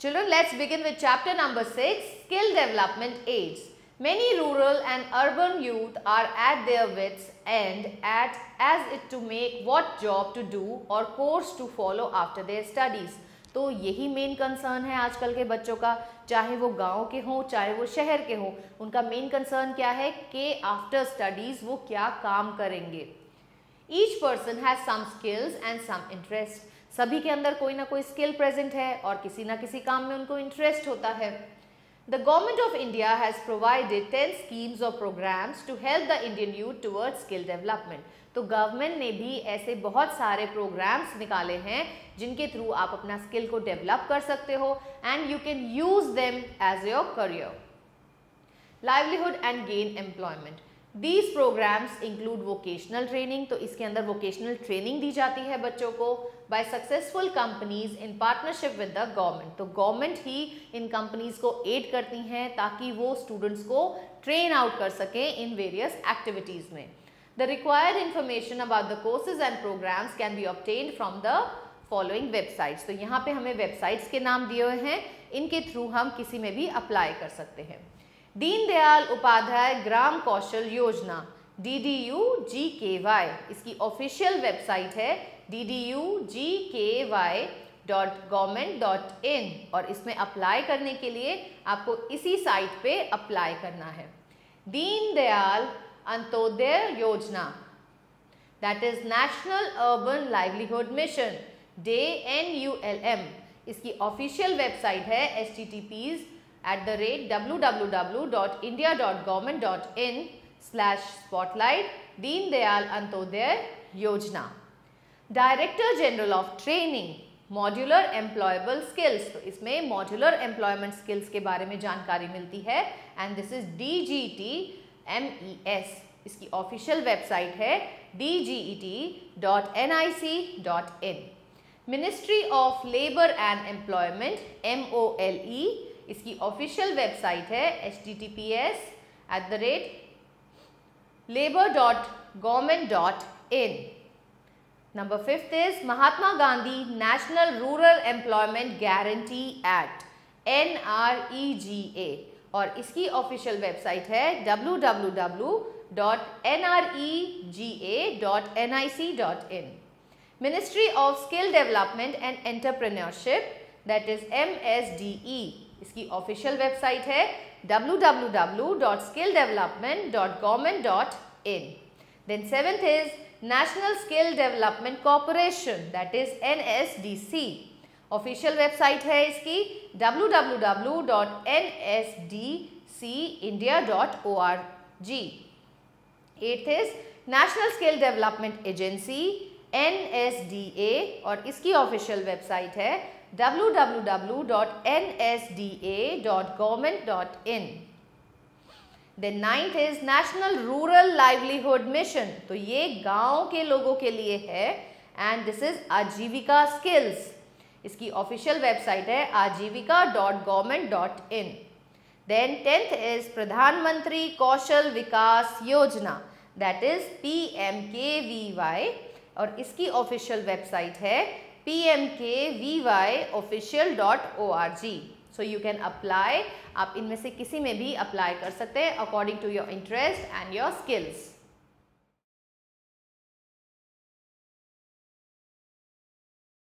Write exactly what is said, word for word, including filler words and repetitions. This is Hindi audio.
Children, let's begin with chapter number six, skill development aids. Many rural and urban youth are at their wits end at as it to make what job to do or course to follow after their studies. तो यही मेन कंसर्न है आजकल के बच्चों का, चाहे वो गांव के हों चाहे वो शहर के हों, उनका मेन कंसर्न क्या है कि आफ्टर स्टडीज वो क्या काम करेंगे. Each person has some skills and some interest. सभी के अंदर कोई ना कोई स्किल प्रेजेंट है और किसी ना किसी काम में उनको इंटरेस्ट होता है. The government of India has provided ten schemes or programs to help the Indian youth towards skill development. तो गवर्नमेंट ने भी ऐसे बहुत सारे प्रोग्राम्स निकाले हैं जिनके थ्रू आप अपना स्किल को डेवलप कर सकते हो and you can use them as your career. Livelihood and gain employment. These programs include vocational training. तो इसके अंदर vocational training दी जाती है बच्चों को by successful companies in partnership with the government. तो government ही इन companies को aid करती हैं ताकि वो students को train out कर सकें in various activities में. The required information about the courses and programs can be obtained from the following websites. तो यहाँ पे हमें websites के नाम दिए हुए हैं, इनके थ्रू हम किसी में भी अप्लाई कर सकते हैं. दीनदयाल उपाध्याय ग्राम Kaushal Yojana D D U G K Y, इसकी ऑफिशियल वेबसाइट है D D U G K Y dot government dot in और इसमें अप्लाई करने के लिए आपको इसी साइट पे अप्लाई करना है. Deendayal Antyodaya Yojana, that is national urban livelihood mission DAY N U L M, इसकी ऑफिशियल वेबसाइट है H T T PS at the rate w w w dot india dot government dot in slash spotlight Deen Dayal Antyodaya Yojana. Director General of Training Modular Employable Skills. तो इसमें Modular Employment Skills के बारे में जानकारी मिलती है and this is D G T M E S. इसकी ऑफिशियल वेबसाइट है d g e t dot n i c dot in. Ministry of Labour and Employment M O L E, इसकी ऑफिशियल वेबसाइट है H T T P S at the rate labour dot government dot in. Number fifth is Mahatma Gandhi national rural employment guarantee act N R E G A और इसकी ऑफिशियल वेबसाइट है W W W dot N R E G A dot N I C dot in. Ministry of skill development and entrepreneurship, that is M S D E, इसकी ऑफिशियल वेबसाइट है W W W dot skill development dot government dot in. Then seventh is national skill development corporation, that is N S D C, official website है इसकी W W W dot N S D C India dot O R G. Eighth is national skill development agency N S D A और इसकी ऑफिशियल वेबसाइट है w w w dot n s d a dot government dot in. Then ninth is National Rural Livelihood Mission. तो ये गांव के लोगों के लिए है and this is Aajeevika skills. इसकी ऑफिशियल वेबसाइट है Aajeevika dot government dot in. Then tenth is Pradhanmantri Kaushal Vikas Yojana, that is P M K V Y और इसकी ऑफिशियल वेबसाइट है p m k v y official dot org. So you can apply. आप इनमें से किसी में भी अप्लाई कर सकते हैं according to your interest and your skills.